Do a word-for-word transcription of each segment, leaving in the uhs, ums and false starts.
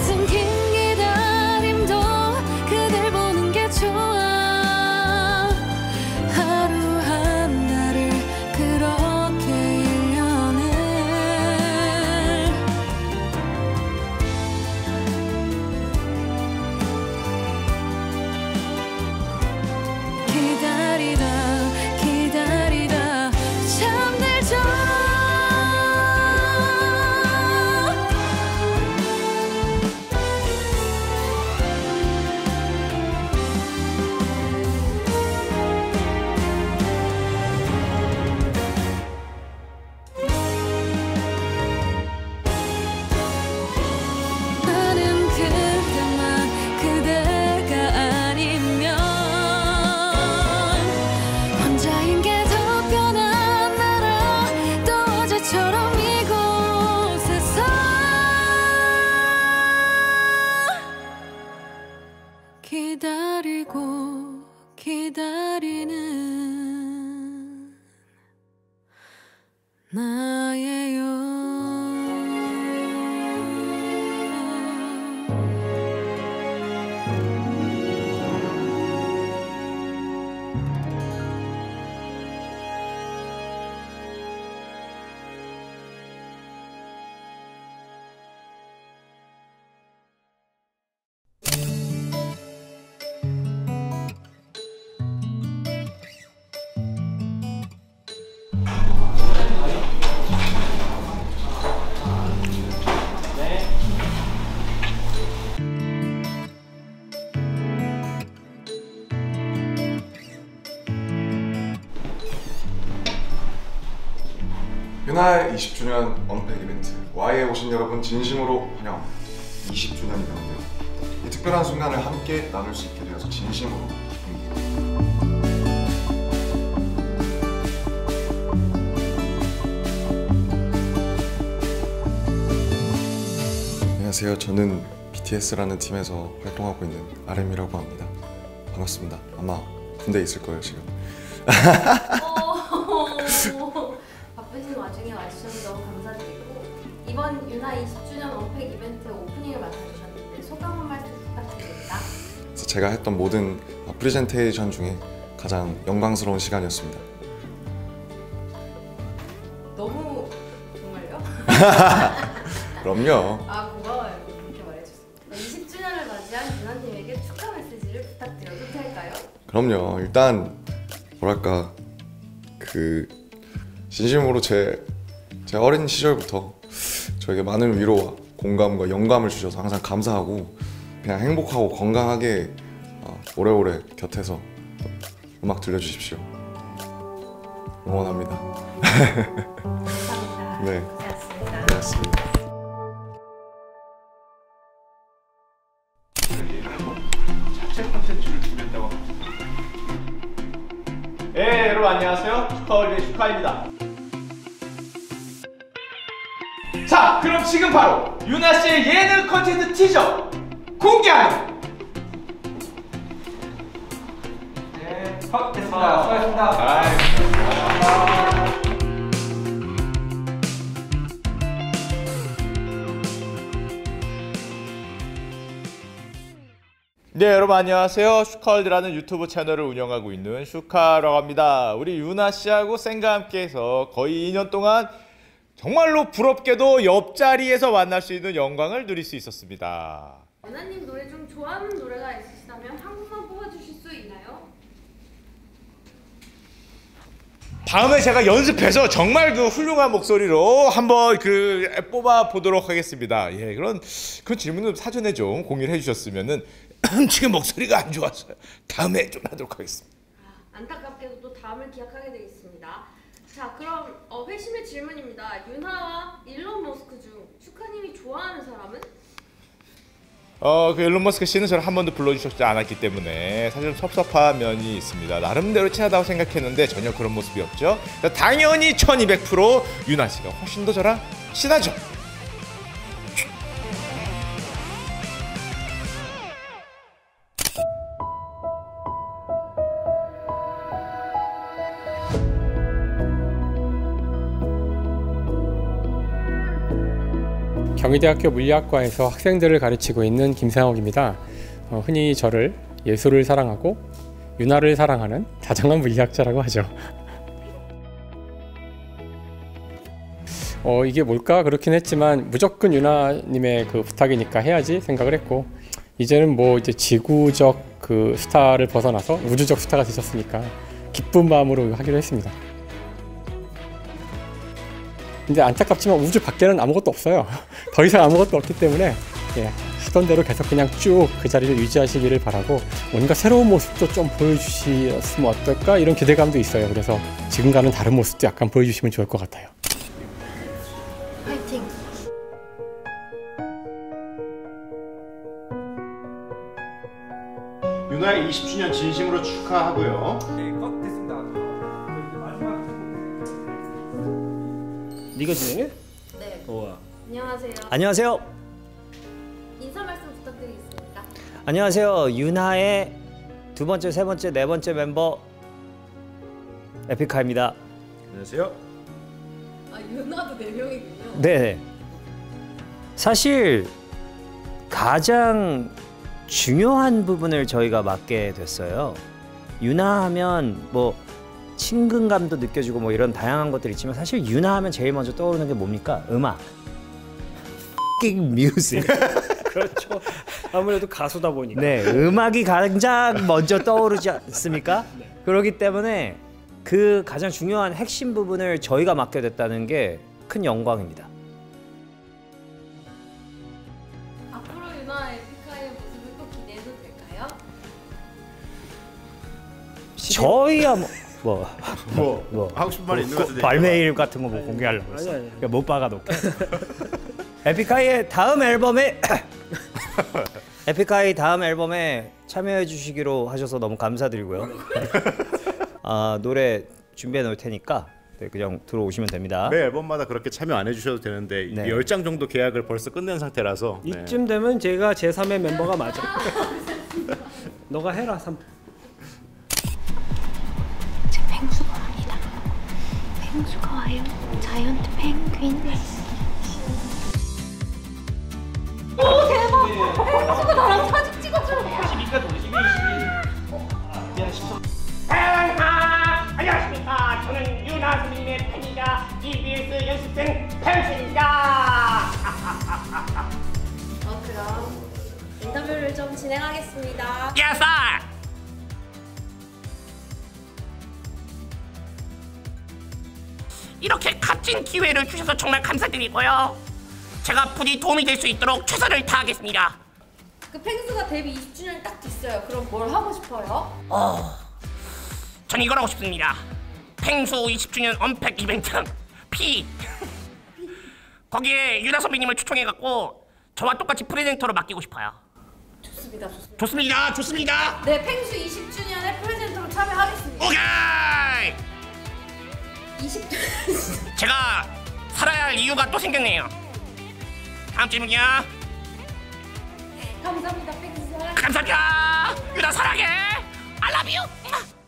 가슴 긴 기다림도 그댈 보는 게 좋아. 하루 하나를 그렇게 일 년을 기다리다 기다리다 잠들죠. 나는 그때만 그대가 아니면 혼자인 게 더 편한 나라. 또 어제처럼 이곳에서 기다리고 기다리는 나예요. 유나의 이십 주년 언팩 이벤트 Y에 오신 여러분 진심으로 환영합니다. 이십 주년이라는데요. 이 특별한 순간을 함께 나눌 수 있게 되어서 진심으로 기쁩니다. 안녕하세요. 저는 비티에스라는 팀에서 활동하고 있는 알엠이라고 합니다. 반갑습니다. 아마 군대에 있을 거예요 지금. 바쁘신 와중에 와주셔서 너무 감사드리고, 이번 유나 이십 주년 언팩 이벤트 오프닝을 맡아주셨는데 소감 한 말씀 부탁드립니다. 그래서 제가 했던 모든 프레젠테이션 중에 가장 영광스러운 시간이었습니다. 너무 정말요? 그럼요. 아 고마워요. 그렇게 말해주셔서. 이십 주년을 맞이한 유나님에게 축하 메시지를 부탁드려도 될까요? 그럼요. 일단 뭐랄까 그 진심으로 제, 제 어린 시절부터 저에게 많은 위로와 공감과 영감을 주셔서 항상 감사하고, 그냥 행복하고 건강하게 어, 오래오래 곁에서 음악 들려주십시오. 응원합니다. 감사합니다. 네, 고맙습니다. 고맙습니다. 자체 콘텐츠를 준비했다고. 예, 여러분 안녕하세요. 슈카월드의 슈카입니다. 자, 그럼 지금 바로 유나 씨의 예능 콘텐츠 티저 공개합니다. 네, 컷 됐습니다. 수고하셨습니다. 아이, 네, 여러분 안녕하세요. 슈카월드라는 유튜브 채널을 운영하고 있는 슈카라고 합니다. 우리 유나 씨하고 쌩과 함께해서 거의 이 년 동안 정말로 부럽게도 옆자리에서 만날 수 있는 영광을 누릴 수 있었습니다. 유나님 노래 중 좋아하는 노래가 있으시다면 한 곡만 뽑아주실 수 있나요? 다음에 제가 연습해서 정말 그 훌륭한 목소리로 한번 그 뽑아 보도록 하겠습니다. 예, 그런 그런 질문을 사전에 좀 공유를 해주셨으면은 지금 목소리가 안 좋았어요. 다음에 좀 하도록 하겠습니다. 아, 안타깝게도 또 다음을 기약하게 되겠습니다. 자, 그럼 어, 회심의 질문입니다. 유나와 일론 머스크 중 슈카님이 좋아하는 사람은? 어, 그 일론 머스크 씨는 저를 한 번도 불러주셨지 않았기 때문에 사실 좀 섭섭한 면이 있습니다. 나름대로 친하다고 생각했는데 전혀 그런 모습이 없죠. 당연히 천이백 퍼센트 유나 씨가 훨씬 더 저랑 친하죠. 경희대학교 물리학과에서 학생들을 가르치고 있는 김상욱입니다. 어, 흔히 저를 예술을 사랑하고 윤화를 사랑하는 다정한 물리학자라고 하죠. 어, 이게 뭘까 그렇긴 했지만 무조건 윤화님의 그 부탁이니까 해야지 생각을 했고, 이제는 뭐 이제 지구적 그 스타를 벗어나서 우주적 스타가 되셨으니까 기쁜 마음으로 하기로 했습니다. 근데 안타깝지만 우주 밖에는 아무것도 없어요. 더 이상 아무것도 없기 때문에 예, 하던 대로 계속 그냥 쭉 그 자리를 유지하시기를 바라고, 뭔가 새로운 모습도 좀 보여주셨으면 어떨까 이런 기대감도 있어요. 그래서 지금과는 다른 모습도 약간 보여주시면 좋을 것 같아요. 화이팅! 윤하의 이십 주년 진심으로 축하하고요. 네, 컷 됐습니다. 마지막. 네가 진행해? 네. 우와. 안녕하세요. 안녕하세요. 인사 말씀 부탁드리겠습니다. 안녕하세요. 윤하의 두 번째, 세 번째, 네 번째 멤버 에픽하입니다. 안녕하세요. 아, 윤화도 네 명이군요. 네. 사실 가장 중요한 부분을 저희가 맡게 됐어요. 윤하하면 뭐 친근감도 느껴지고 뭐 이런 다양한 것들이 있지만, 사실 윤하하면 제일 먼저 떠오르는 게 뭡니까? 음악. 뮤직. 그렇죠. 아무래도 가수다 보니까. 네, 음악이 가장 먼저 떠오르지 않습니까? 네. 그렇기 때문에 그 가장 중요한 핵심 부분을 저희가 맡게 됐다는 게 큰 영광입니다. 앞으로 윤화 에픽하이의 모습을 또 기대해도 될까요? 저희야 뭐 뭐, 뭐, 뭐 하고 싶은 말이 있는 것 같은데. 발매일 같은 거 뭐 공개하려고 했어. 아니, 아니. 그러니까 못 박아놓게. 에픽하이의 다음 앨범에 에픽하이 다음 앨범에 참여해 주시기로 하셔서 너무 감사드리고요. 아, 노래 준비해 놓을 테니까 네, 그냥 들어오시면 됩니다. 매 앨범마다 그렇게 참여 안 해주셔도 되는데 네. 열 장 정도 계약을 벌써 끝낸 상태라서 네. 이쯤 되면 제가 제삼의 멤버가 맞아. 너가 해라 삼. 지금 펭수가 옵니다. 펭수가 와요. 자이언트 펭귄. 오 대박! 펭수가 나랑 사진 찍어줘. 안녕하십니까. 저는 윤하 선생님의 팬이자 이비에스 연습생 펭수입니다. 어, 그럼 인터뷰를 좀 진행하겠습니다. 예스! 이렇게 값진 기회를 주셔서 정말 감사드리고요. 제가 부디 도움이 될 수 있도록 최선을 다하겠습니다. 그 펭수가 데뷔 이십 주년 딱 됐어요. 그럼 뭘 하고 싶어요? 어, 전 이걸 하고 싶습니다. 펭수 이십 주년 언팩 이벤트 P. 거기에 윤하 선배님을 초청해갖고 저와 똑같이 프레젠터로 맡기고 싶어요. 좋습니다, 좋습니다. 좋습니다, 좋습니다. 네, 펭수 이십 주년에 프레젠터로 참여하겠습니다. 오케이. 이십 주년. 제가 살아야 할 이유가 또 생겼네요. 다음 질문이요. 감사합니다, 펭수 사랑. 감사합니다. 윤하 사랑해. I love you.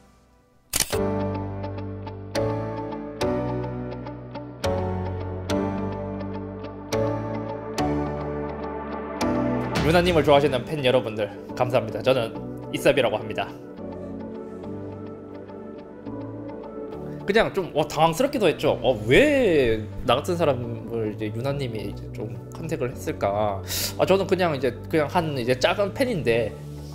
윤하님을 좋아하시는 팬 여러분들 감사합니다. 저는 이쌉이라고 합니다. 그냥 좀 어, 당황스럽기도 했죠. 어, 왜 나 같은 사람을 이제 윤하님이 이제 좀 컨택을 했을까? 아, 저는 그냥 이제 그냥 한 이제 작은 팬인데,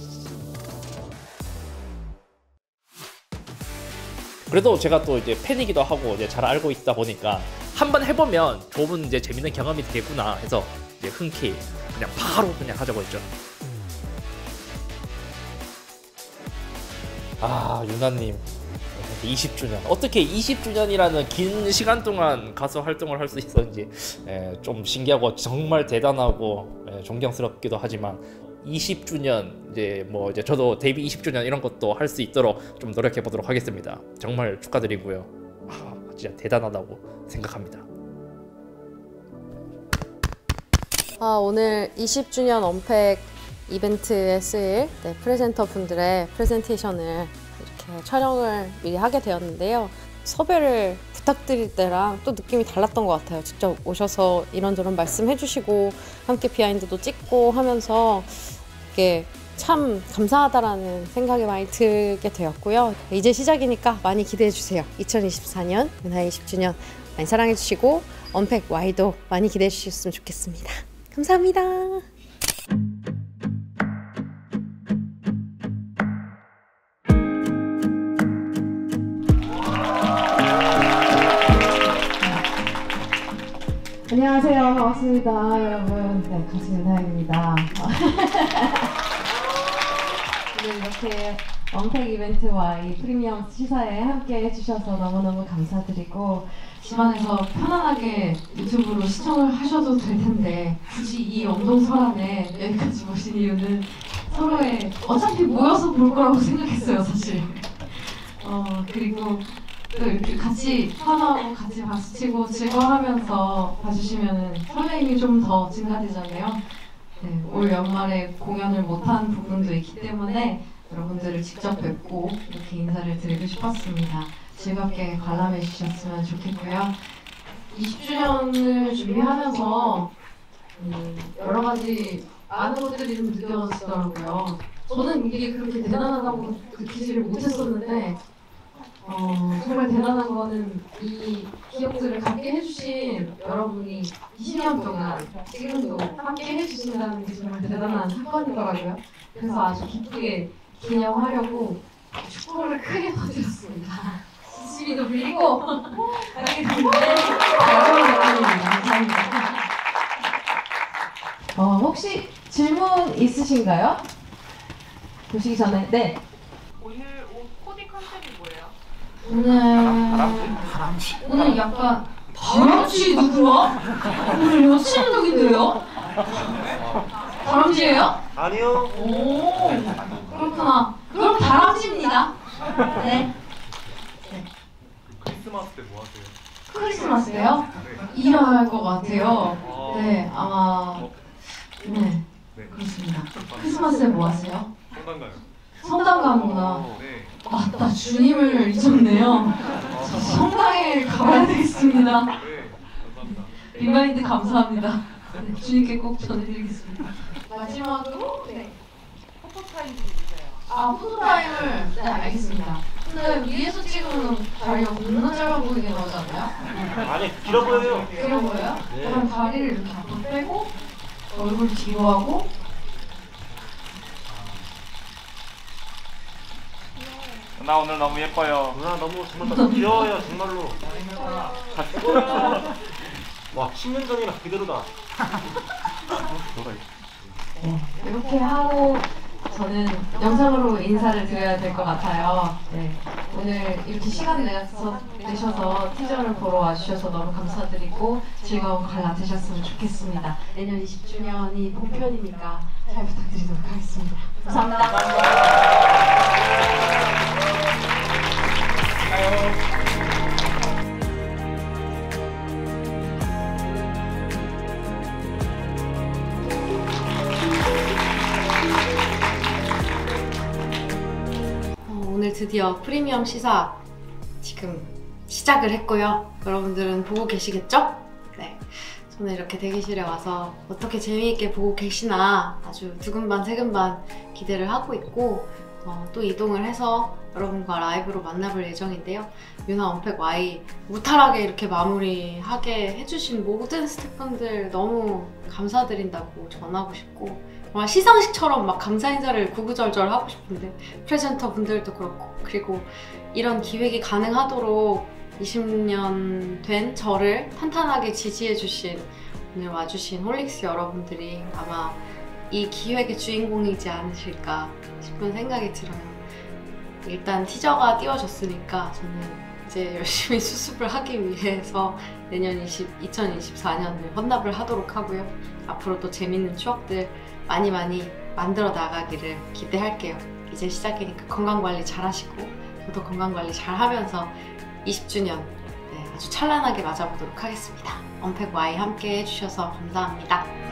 그래도 제가 또 이제 팬이기도 하고 이제 잘 알고 있다 보니까 한번 해보면 좋은 이제 재밌는 경험이 되겠구나 해서 이제 흔쾌히 그냥 바로 그냥 하자고 했죠. 아, 윤하님 이십 주년, 어떻게 이십 주년이라는 긴 시간 동안 가수 활동을 할 수 있었는지 에, 좀 신기하고 정말 대단하고 에, 존경스럽기도 하지만, 이십 주년 이제 뭐 이제 저도 데뷔 이십 주년 이런 것도 할 수 있도록 좀 노력해 보도록 하겠습니다. 정말 축하드리고요. 아, 진짜 대단하다고 생각합니다. 아, 오늘 이십 주년 언팩 이벤트에 쓰일 네, 프레젠터 분들의 프레젠테이션을 이렇게 촬영을 미리 하게 되었는데요. 섭외를 부탁드릴 때랑 또 느낌이 달랐던 것 같아요. 직접 오셔서 이런저런 말씀해 주시고 함께 비하인드도 찍고 하면서 이게 참 감사하다라는 생각이 많이 들게 되었고요. 이제 시작이니까 많이 기대해 주세요. 이천이십사 년 유나 이십 주년 많이 사랑해 주시고 언팩 Y도 많이 기대해 주셨으면 좋겠습니다. 감사합니다. 안녕하세요. 반갑습니다, 여러분. 네, 가수 유나입니다. 오늘 이렇게 언팩 이벤트와 이 프리미엄 시사에 함께 해주셔서 너무너무 감사드리고, 집안에서 편안하게 유튜브로 시청을 하셔도 될 텐데 굳이 이 엄동설안에 여기까지 모신 이유는 서로의 어차피 모여서 볼 거라고 생각했어요, 사실. 어 그리고 또 이렇게 같이 환호하고 같이 박수치고 즐거워하면서 봐주시면 설레임이 좀 더 증가되잖아요. 네, 올 연말에 공연을 못한 부분도 있기 때문에 여러분들을 직접 뵙고 이렇게 인사를 드리고 싶었습니다. 즐겁게 관람해 주셨으면 좋겠고요. 이십 주년을 준비하면서 음, 여러 가지 많은 것들이 좀 느껴지더라고요. 저는 이게 그렇게 대단하다고 느끼지를 못했었는데 어, 정말 대단한 거는 이 기억들을 갖게 해주신 여러분이 이십 년 동안 지금도 함께 해주신다는 게 정말 대단한 사건이더라고요. 그래서 아주 기쁘게 기념하려고 축복을 크게 터뜨렸습니다. 시비도 빌리고 하게 됐는데 여러분 덕분입니다. 감사합니다. 어, 혹시 질문 있으신가요? 보시기 전에. 네. 오늘 옷 코디 컨셉이 뭐예요? 오늘 다람쥐. 오늘 약간 다람쥐 누구야? 오늘 여친룩인데요? 다람쥐예요? 아니요. 오 그렇구나. 그럼 다람쥐입니다. 네. 크리스마스 때 뭐 하세요? 크리스마스 때요? 일할 것 같아요. 네 아마 네 그렇습니다. 크리스마스 때 뭐 하세요? 성당 가요. 성당 가는구나. 네. 맞다, 주님을 잊었네요. 저 성당에 가봐야 되겠습니다. 네, 감사합니다. 리마인드 감사합니다. 네, 주님께 꼭 전해드리겠습니다. 마지막으로 네. 포토타임 좀 주세요. 아 포토타임을 네 알겠습니다. 근데 위에서 찍으면 다리가 겁나 짧아 보이게 나오지 않나요? 아니 길어 보여요. 길어 보여요? 네. 그럼 다리를 이렇게 앞으로 빼고 얼굴 뒤로 하고 누나 오늘 너무 예뻐요. 누나 너무 정말 너무 귀여워요 정말로. 와 십 년 전이랑 그대로다. 네, 이렇게 하고 저는 영상으로 인사를 드려야 될 것 같아요. 네, 오늘 이렇게 시간 내서, 내셔서 티저를 보러 와주셔서 너무 감사드리고 즐거운 관람 되셨으면 좋겠습니다. 내년 이십 주년이 본편이니까 잘 부탁드리도록 하겠습니다. 감사합니다. 오늘 드디어 프리미엄 시사 지금 시작을 했고요. 여러분들은 보고 계시겠죠? 네. 저는 이렇게 대기실에 와서 어떻게 재미있게 보고 계시나 아주 두근반 세근반 기대를 하고 있고 어, 또 이동을 해서 여러분과 라이브로 만나볼 예정인데요. 유나 언팩 Y 무탈하게 이렇게 마무리하게 해주신 모든 스태프분들 너무 감사드린다고 전하고 싶고 정말 시상식처럼 막 감사 인사를 구구절절 하고 싶은데 프레젠터 분들도 그렇고 그리고 이런 기획이 가능하도록 이십 년 된 저를 탄탄하게 지지해주신 오늘 와주신 홀릭스 여러분들이 아마 이 기획의 주인공이지 않으실까 싶은 생각이 들어요. 일단 티저가 띄워졌으니까 저는 이제 열심히 수습을 하기 위해서 내년 이천이십사 년을 헌납을 하도록 하고요. 앞으로 또 재밌는 추억들 많이 많이 만들어 나가기를 기대할게요. 이제 시작이니까 건강관리 잘 하시고 저도 건강관리 잘 하면서 이십 주년 네, 아주 찬란하게 맞아보도록 하겠습니다. 언팩 Y 함께 해주셔서 감사합니다.